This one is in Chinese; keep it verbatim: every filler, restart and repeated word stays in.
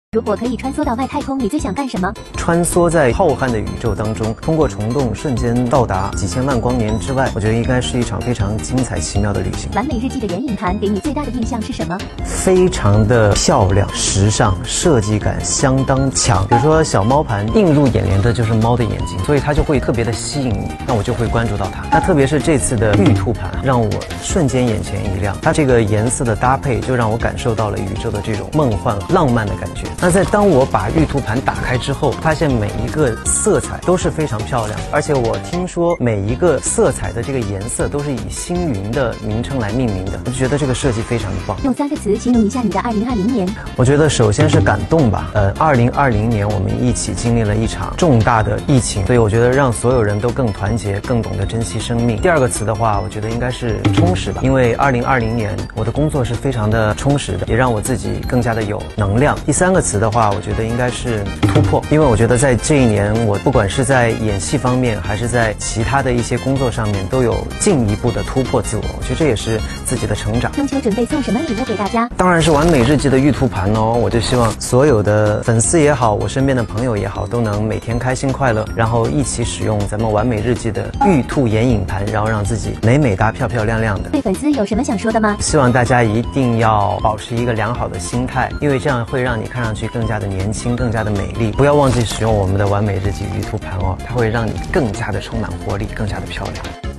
如果可以穿梭到外太空，你最想干什么？ 穿梭在浩瀚的宇宙当中，通过虫洞瞬间到达几千万光年之外，我觉得应该是一场非常精彩奇妙的旅行。 完美日记的眼影盘给你最大的印象是什么？ 非常的漂亮、时尚，设计感相当强。比如说小猫盘，映入眼帘的就是猫的眼睛，所以它就会特别的吸引你，那我就会关注到它。那特别是这次的玉兔盘，让我瞬间眼前一亮，它这个颜色的搭配就让我感受到了宇宙的这种梦幻浪漫的感觉。那在当我把玉兔盘打开之后，发现每一个色彩都是非常漂亮，而且我听说每一个色彩的这个颜色都是以星云的名称来命名的，我就觉得这个设计非常的棒。 用三个词形容一下你的二零二零年。 我觉得首先是感动吧，呃，二零二零年我们一起经历了一场重大的疫情，所以我觉得让所有人都更团结，更懂得珍惜生命。第二个词的话，我觉得应该是充实吧，因为二零二零年我的工作是非常的充实的，也让我自己更加的有能量。第三个词的话，我觉得应该是突破，因为我觉得在这一年，我不管是在演戏方面，还是在其他的一些工作上面，都有进一步的突破自我，我觉得这也是自己的成长。 中秋准备送什么礼物给大家？ 当然是完美日记的玉兔盘哦，我就希望所有的粉丝也好，我身边的朋友也好，都能每天开心快乐，然后一起使用咱们完美日记的玉兔眼影盘，然后让自己美美哒、漂漂亮亮的。 对粉丝有什么想说的吗？ 希望大家一定要保持一个良好的心态，因为这样会让你看上去更加的年轻，更加的美丽。不要忘记使用我们的完美日记玉兔盘哦，它会让你更加的充满活力，更加的漂亮。